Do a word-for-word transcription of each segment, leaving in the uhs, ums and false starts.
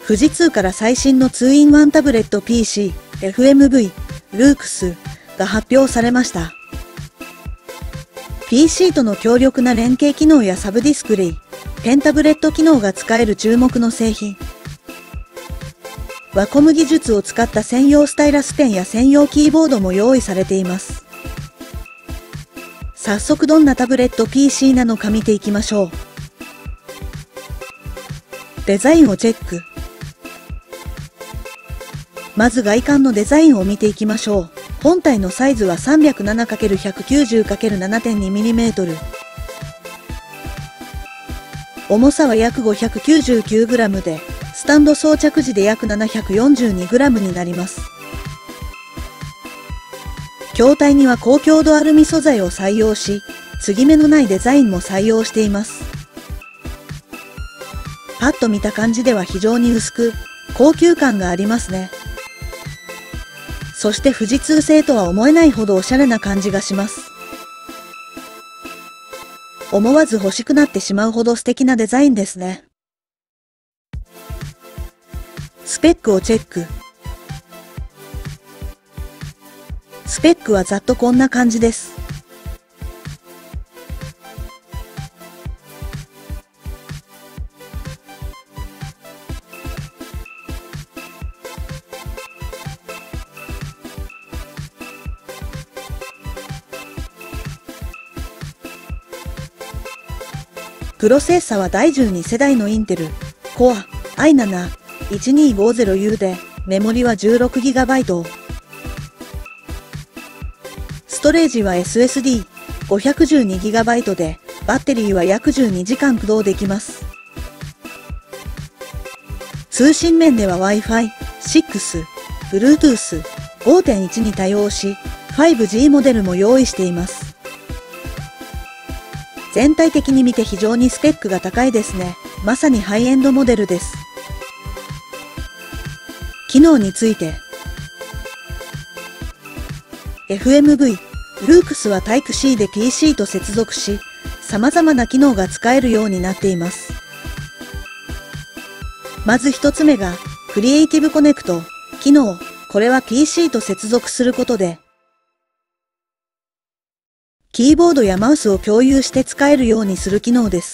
富士通から最新のツーインワンタブレット ピーシー、エフエムブイ、ルークスが発表されました。ピーシー との強力な連携機能やサブディスプレイ、ペンタブレット機能が使える注目の製品。ワコム技術を使った専用スタイラスペンや専用キーボードも用意されています。早速どんなタブレット ピーシー なのか見ていきましょう。デザインをチェック。まず外観のデザインを見ていきましょう。本体のサイズは さんびゃくななかけるひゃくきゅうじゅうかけるななてんにミリメートル。重さは約 ごひゃくきゅうじゅうきゅうグラム で、スタンド装着時で約 ななひゃくよんじゅうにグラム になります。筐体には高強度アルミ素材を採用し、継ぎ目のないデザインも採用しています。パッと見た感じでは非常に薄く、高級感がありますね。そして富士通製とは思えないほどおしゃれな感じがします。思わず欲しくなってしまうほど素敵なデザインですね。スペックをチェック。スペックはざっとこんな感じです。プロセッサはだいじゅうに世代のインテル、コア、アイセブン、いちにーごゼロユー で、メモリは じゅうろくギガバイト。ストレージは エスエスディー、ごひゃくじゅうにギガバイト で、バッテリーは約じゅうにじかん駆動できます。通信面では ワイファイ、シックス、ブルートゥース、ごてんいち に対応し、ファイブジー モデルも用意しています。全体的に見て非常にスペックが高いですね。まさにハイエンドモデルです。機能について。エフエムブイ、ルークスは タイプシー で ピーシー と接続し、様々な機能が使えるようになっています。まず一つ目が、クリエイティブコネクト、機能。これは ピーシー と接続することで、キーボードやマウスを共有して使えるようにする機能です。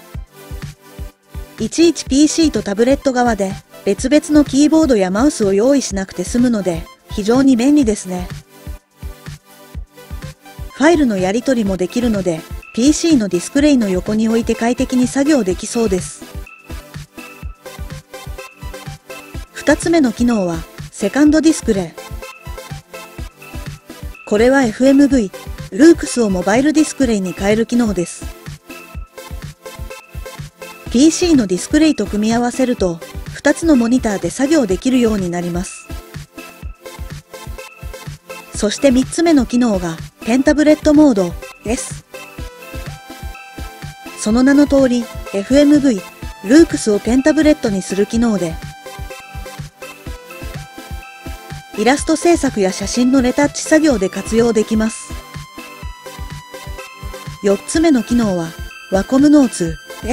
いちいち ピーシー とタブレット側で別々のキーボードやマウスを用意しなくて済むので非常に便利ですね。ファイルのやり取りもできるので ピーシー のディスプレイの横に置いて快適に作業できそうです。二つ目の機能はセカンドディスプレイ。これは エフエムブイ、ルークスをモバイルディスプレイに変える機能です。ピーシー のディスプレイと組み合わせると、ふたつのモニターで作業できるようになります。そしてみっつめの機能が、ペンタブレットモードです。その名の通り、エフエムブイ、ルークスをペンタブレットにする機能で、イラスト制作や写真のレタッチ作業で活用できます。よっつめの機能は、ワコムノーツです。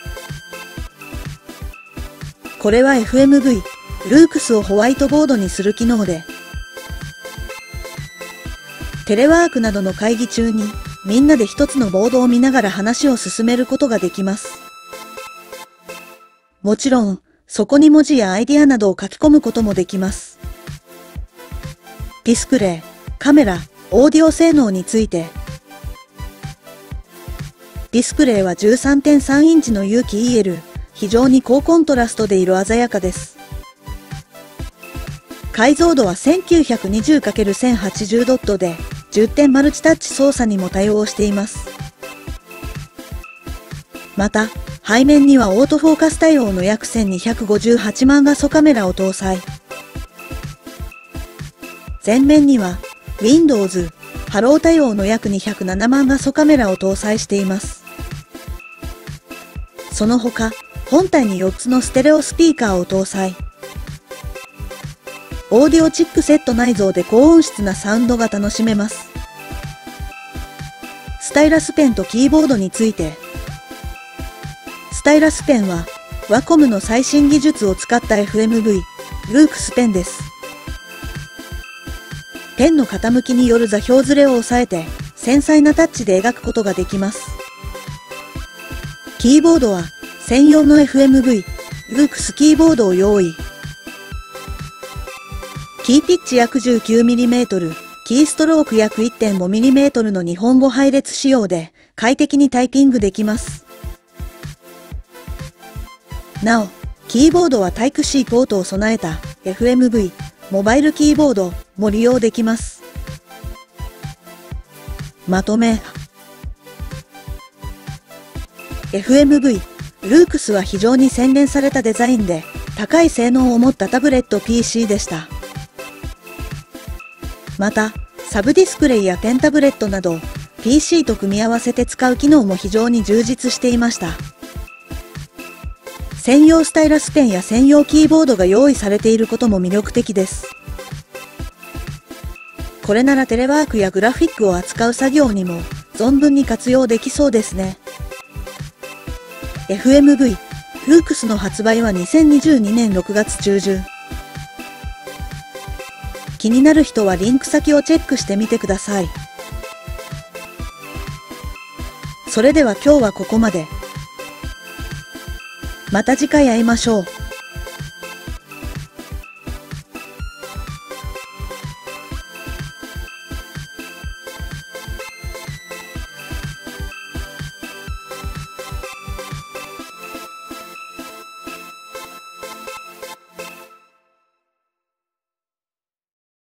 これは エフエムブイ、ルークスをホワイトボードにする機能で、テレワークなどの会議中にみんなで一つのボードを見ながら話を進めることができます。もちろん、そこに文字やアイディアなどを書き込むこともできます。ディスプレイ、カメラ、オーディオ性能について、ディスプレイは じゅうさんてんさん インチの有機 イーエル、非常に高コントラストで色鮮やかです。解像度は せんきゅうひゃくにじゅうかけるせんはちじゅう ドットでじゅってんマルチタッチ操作にも対応しています。また、背面にはオートフォーカス対応の約せんにひゃくごじゅうはちまん画素カメラを搭載。前面には Windows、ハロー対応の約にひゃくななまん画素カメラを搭載しています。その他、本体によっつのステレオスピーカーを搭載。オーディオチップセット内蔵で高音質なサウンドが楽しめます。スタイラスペンとキーボードについて。スタイラスペンはワコムの最新技術を使った エフエムブイ、ルークスペンです。ペンの傾きによる座標ずれを抑えて、繊細なタッチで描くことができます。キーボードは、専用の エフエムブイ、ルークスキーボードを用意。キーピッチ約 じゅうきゅうミリメートル、キーストローク約 いってんごミリメートル の日本語配列仕様で、快適にタイピングできます。なお、キーボードはタイプ シー ポートを備えた エフエムブイ、モバイルキーボードも利用できます。まとめ。エフエムブイ、ルークスは非常に洗練されたデザインで、高い性能を持ったタブレット ピーシー でした。また、サブディスプレイやペンタブレットなど、ピーシー と組み合わせて使う機能も非常に充実していました。専用スタイラスペンや専用キーボードが用意されていることも魅力的です。これならテレワークやグラフィックを扱う作業にも存分に活用できそうですね。エフエムブイ、ルークスの発売はにせんにじゅうにねんろくがつ中旬。気になる人はリンク先をチェックしてみてください。それでは今日はここまで。また次回会いましょう。